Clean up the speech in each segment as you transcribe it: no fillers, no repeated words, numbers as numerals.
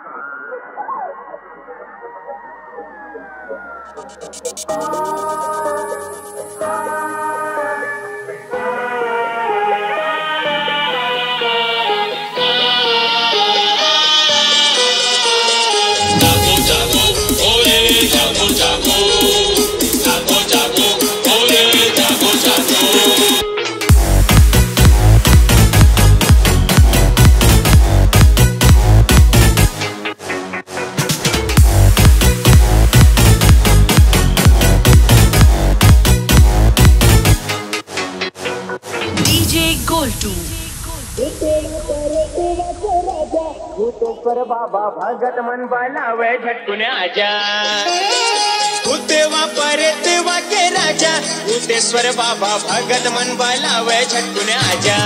भूतेश्वर बाबा भगत मन बलावे झटकुन आजा। भूतेवा परेतेवा के राजा भूतेश्वर बाबा भगत मन बलावे झटकुन आजा।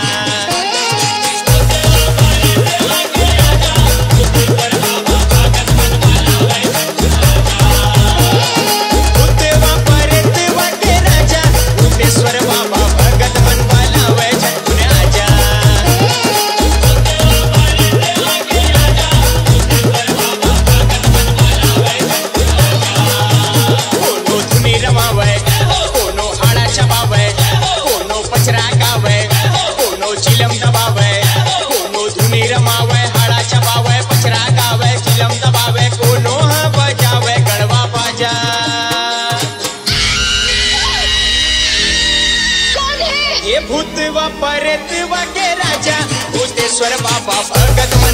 भूतेवा परेतेवा के राजा भूतेश्वर बाबा भगत मन बलावे झटकुन आजा। कोनो हाड़ा चबावे कोनो पचरा गावे कोनो चिलम दबावे कोनो धुनी रमावे हाड़ा चबावे पचरा गावे चिलम दबावे कोनो हाँ बजावे गड़वा बाजा। कौन है ये भूतवा परेतवा के राजा भूतेश्वर बाबा भगत